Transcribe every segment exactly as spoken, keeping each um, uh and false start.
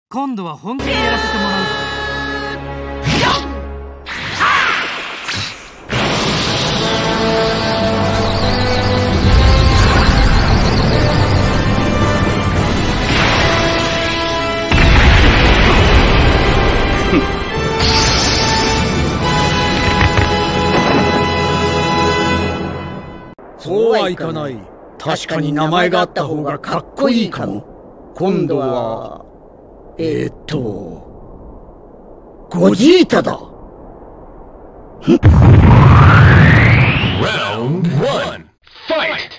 今度は本気でやらせてもらう。 そうはいかない。確かに名前があった方がかっこいいかも。今度は、えー、っと、ゴジータだ。 Round one, fight!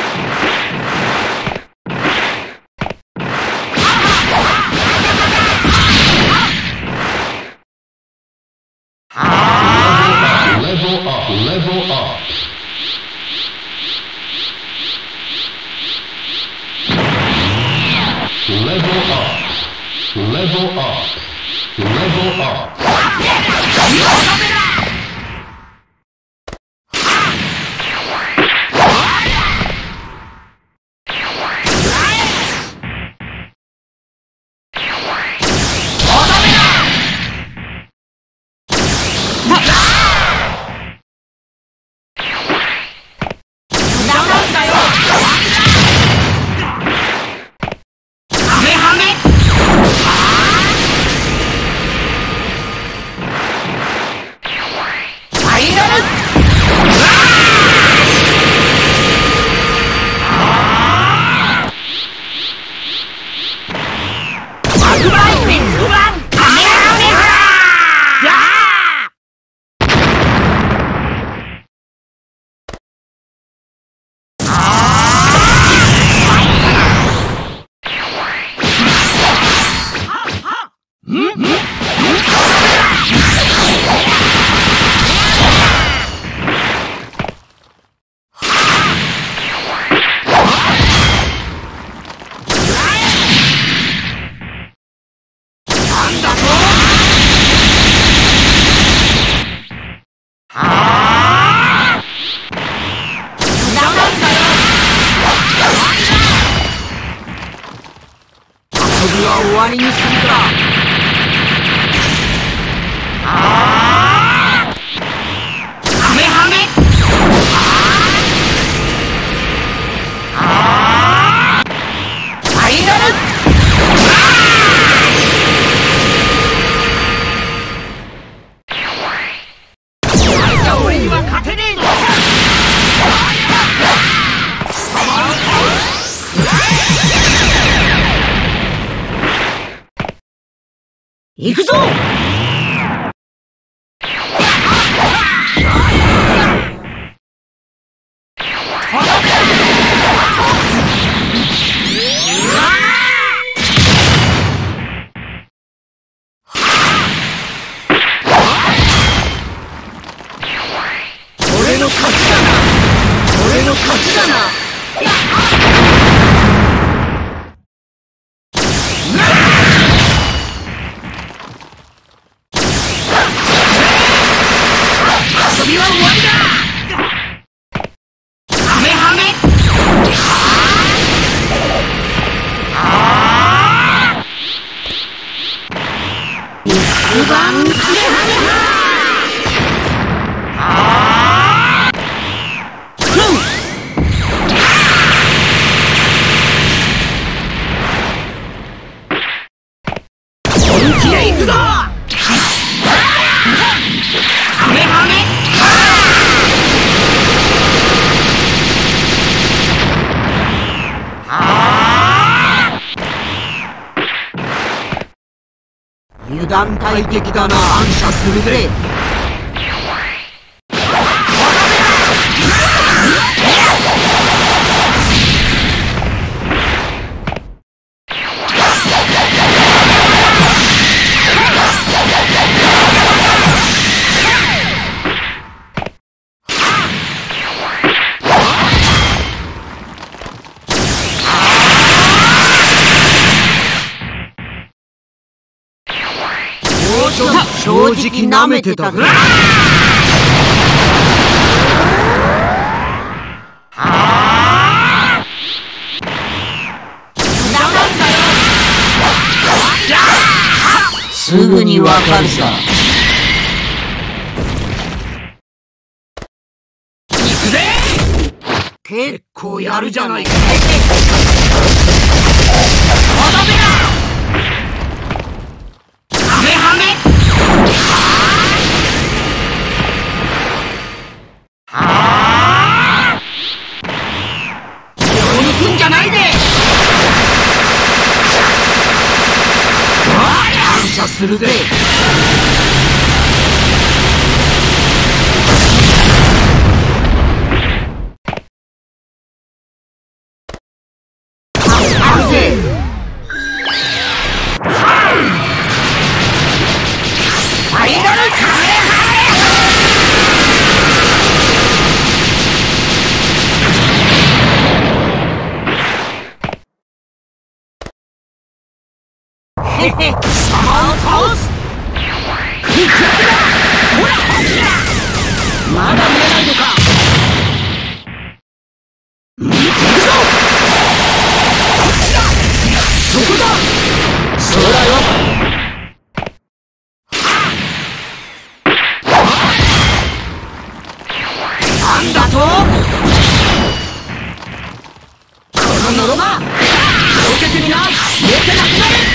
終わりにするか。カメハメ。ファイナル。じゃあ俺には勝てねえぞ。行くぞ！俺の勝ちだな！俺の勝ちだな！遊びは終わりだ！カメハメ！肉弾カメハメ！本気で行くぞ！カメハメ！油断大敵だな。感謝するぜ。正直なめてたぜ。あー！ すぐにわかるさ。行くぜ。結構やるじゃないか。まだめだ。ハメハメ。はあ。手を抜くんじゃないで。感謝するぜ。へへ、貴様を倒す。まだ見えないのか。行くぞ。そこだ。そうだよ。なんだと。このノロマ受けてみな。消えてなくなれ。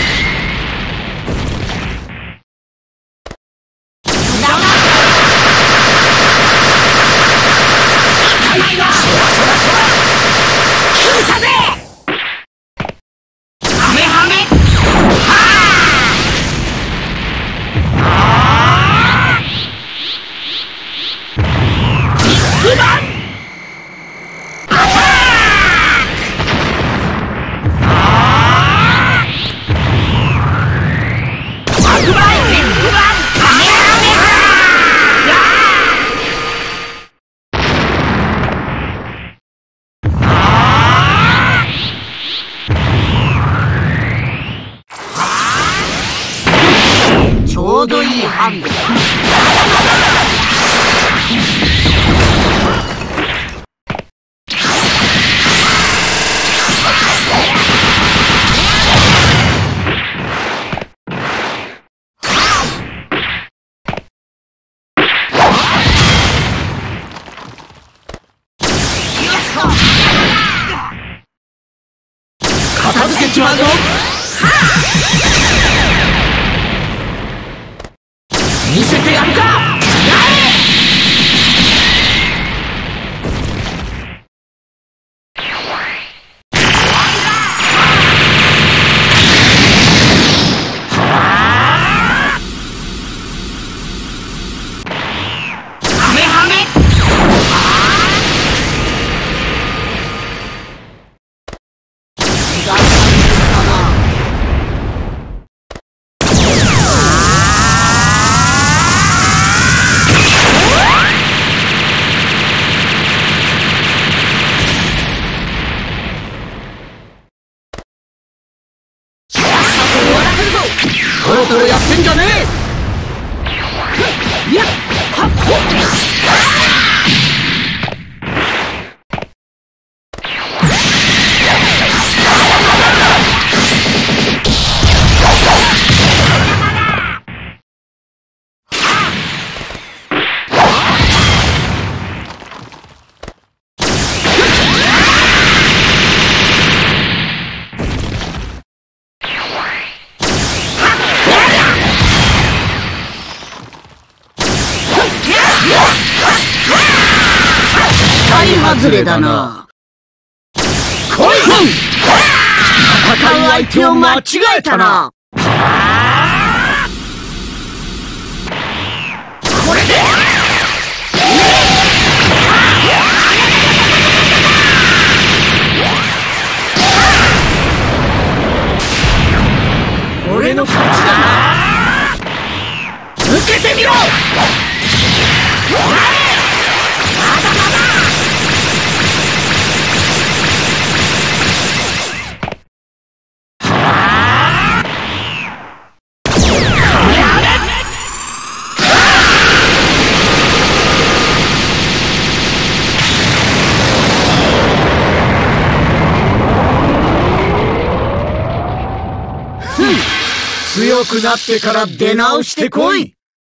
ちょうどいいハンデ。片付けちまうぞ。見せてやるか。トロトロやってんじゃねえ。いや、はっほっ。外れだな。来い。戦う相手を間違えたな。これで俺の勝ちだな。受けてみろ。強強くなってから出直してこい。